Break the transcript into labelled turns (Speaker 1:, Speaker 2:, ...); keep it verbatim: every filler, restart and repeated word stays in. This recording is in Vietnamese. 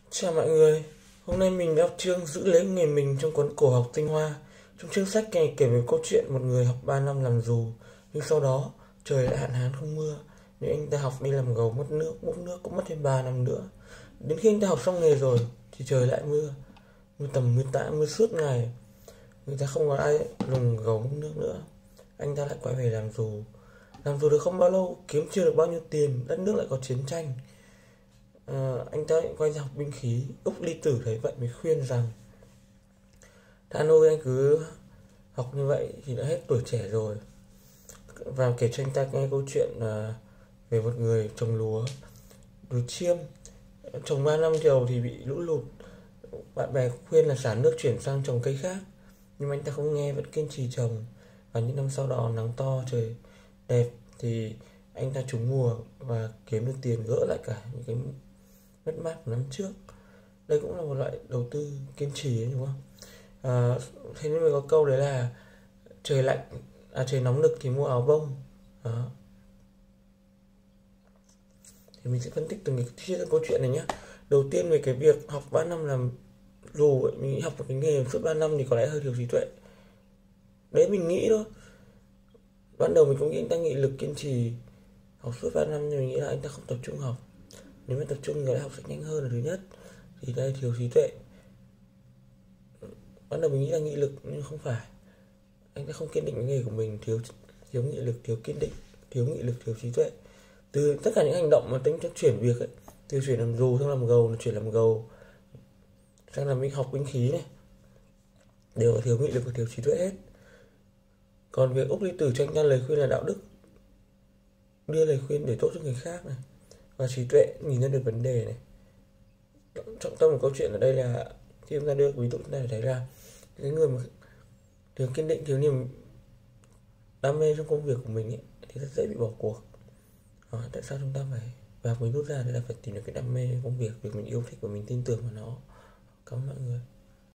Speaker 1: Chào mọi người, hôm nay mình đọc chương Giữ lấy nghề mình trong cuốn Cổ học tinh hoa. Trong chương sách này kể về câu chuyện một người học ba năm làm dù, nhưng sau đó trời lại hạn hán không mưa, nên anh ta học đi làm gầu mất nước, múc nước cũng mất thêm ba năm nữa. Đến khi anh ta học xong nghề rồi thì trời lại mưa, mưa tầm mưa tã, mưa suốt ngày. Người ta không có ai lùng gầu múc nước nữa. Anh ta lại quay về làm dù. Làm dù được không bao lâu, kiếm chưa được bao nhiêu tiền, đất nước lại có chiến tranh. Ờ, anh ta lại quay ra học binh khí. Úc Ly Tử thấy vậy mới khuyên rằng: "Đã nuôi anh cứ học như vậy thì đã hết tuổi trẻ rồi." Và kể cho anh ta nghe câu chuyện là về một người trồng lúa, lúa chiêm. Trồng ba năm đầu thì bị lũ lụt. Bạn bè khuyên là xả nước chuyển sang trồng cây khác, nhưng mà anh ta không nghe, vẫn kiên trì trồng. Và những năm sau đó nắng to trời đẹp thì anh ta trúng mùa và kiếm được tiền gỡ lại cả những cái mất mát của năm trước. Đây cũng là một loại đầu tư kiên trì ấy, đúng không? À, thế nên mới có câu đấy là trời lạnh, à trời nóng nực thì mua áo bông. Đó. Thì mình sẽ phân tích từng cái chi tiết câu chuyện này nhé. Đầu tiên về cái việc học ba năm làm dù ấy, mình nghĩ học một cái nghề suốt ba năm thì có lẽ hơi thiếu trí tuệ. Đấy mình nghĩ thôi. Ban đầu mình cũng nghĩ anh ta nghị lực kiên trì học suốt ba năm, nhưng mình nghĩ là anh ta không tập trung học. Nếu mà tập trung thì có lẽ học sẽ nhanh hơn là thứ nhất. Thì đây thiếu trí tuệ. Ban đầu mình nghĩ là nghị lực nhưng không phải. Anh ta không kiên định với nghề của mình, thiếu thiếu nghị lực, thiếu kiên định, thiếu nghị lực, thiếu trí tuệ. Từ tất cả những hành động mà tính cho chuyển việc ấy, từ chuyển làm dù sang làm gầu, chuyển làm gầu sang làm binh học binh khí này, đều là thiếu nghị lực và thiếu trí tuệ hết. Còn việc Úc Ly Tử cho anh ta lời khuyên là đạo đức, đưa lời khuyên để tốt cho người khác này, và trí tuệ nhìn ra được vấn đề này. Trọng tâm của câu chuyện ở đây là khi chúng ta đưa ví dụ, chúng ta thấy là cái người mà thiếu kiên định, thiếu niềm đam mê trong công việc của mình ấy, thì rất dễ bị bỏ cuộc. Đó, tại sao chúng ta phải và mình rút ra đấy là phải tìm được cái đam mê trong công việc, việc mình yêu thích và mình tin tưởng vào nó. Cảm ơn mọi người.